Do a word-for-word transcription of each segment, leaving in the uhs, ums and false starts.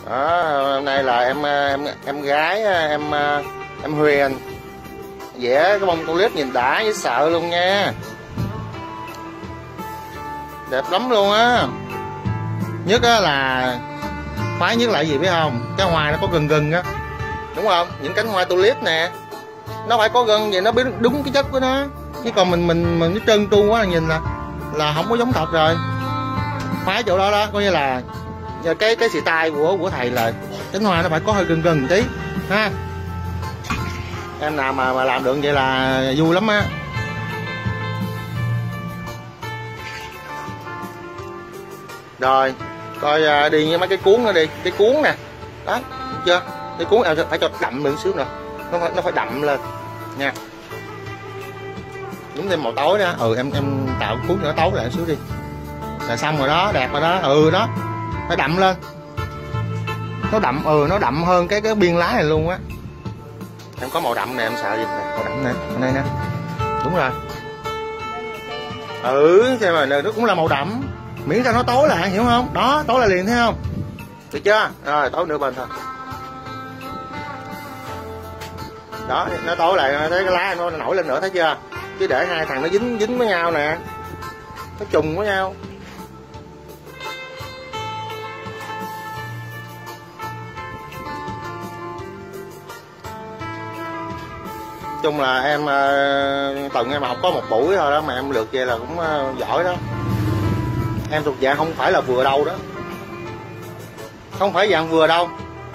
Đó, hôm nay là em em em gái em em Huyền vẽ cái bông tulip nhìn đã với sợ luôn nha, đẹp lắm luôn á. Nhất á là phái nhất là gì biết không, cái hoa nó có gừng gừng á, đúng không? Những cánh hoa tulip nè nó phải có gân vậy nó biết đúng cái chất của nó, chứ còn mình mình mình nó trơn tru quá là nhìn là là không có giống thật rồi. Phái chỗ đó đó coi như là cái cái xì tay của của thầy là cánh hoa nó phải có hơi gừng gừng một tí ha. Em nào mà mà làm được vậy là vui lắm á. Rồi coi đi với mấy cái cuốn nữa đi, cái cuốn nè đó, được chưa? Cái cuốn em phải cho đậm lên xíu nữa, nó phải, nó phải đậm lên nha, đúng thêm màu tối đó. Ừ em em tạo cuốn nữa tối lại xíu đi là xong rồi đó, đẹp rồi đó. Ừ đó phải đậm lên, nó đậm, ừ nó đậm hơn cái cái biên lá này luôn á. Em có màu đậm nè, em sợ gì nè, màu đậm nè, ở đây nè, đúng rồi. Ừ xem mà nó cũng là màu đậm, miễn sao nó tối lại, hiểu không? Đó tối lại liền thấy không, được chưa? Rồi tối nửa bên thôi, đó nó tối lại thấy cái lá nó nổi lên nữa, thấy chưa? Chứ để hai thằng nó dính dính với nhau nè, nó trùng với nhau. Chung là em tuần em học có một buổi thôi đó mà em lượt về là cũng giỏi đó. Em thuộc dạng không phải là vừa đâu đó, không phải dạng vừa đâu.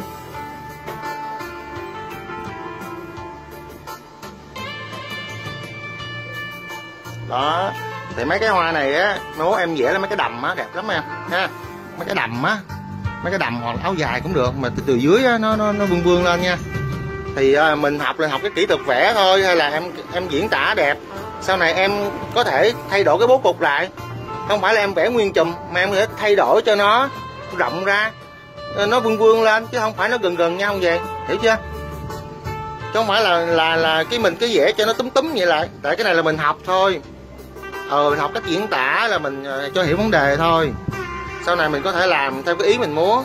Đó thì mấy cái hoa này á, nếu em vẽ là mấy cái đầm á đẹp lắm em ha, mấy cái đầm á, mấy cái đầm hoặc áo dài cũng được mà từ, từ dưới á, nó nó nó vương vương lên nha. Thì à, mình học là học cái kỹ thuật vẽ thôi, hay là em em diễn tả đẹp, sau này em có thể thay đổi cái bố cục lại, không phải là em vẽ nguyên chùm mà em có thể thay đổi cho nó rộng ra, nó vương vương lên, chứ không phải nó gần gần nhau vậy, hiểu chưa? Chứ không phải là là là cái mình cái vẽ cho nó túm túm vậy lại, tại cái này là mình học thôi. Ờ mình học cách diễn tả là mình cho hiểu vấn đề thôi, sau này mình có thể làm theo cái ý mình muốn.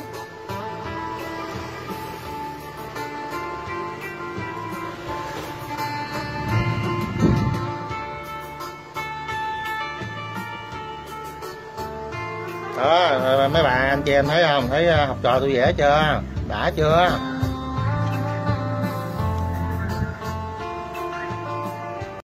Đó mấy bạn anh chị em thấy không, thấy học trò tôi vẽ chưa, đã chưa?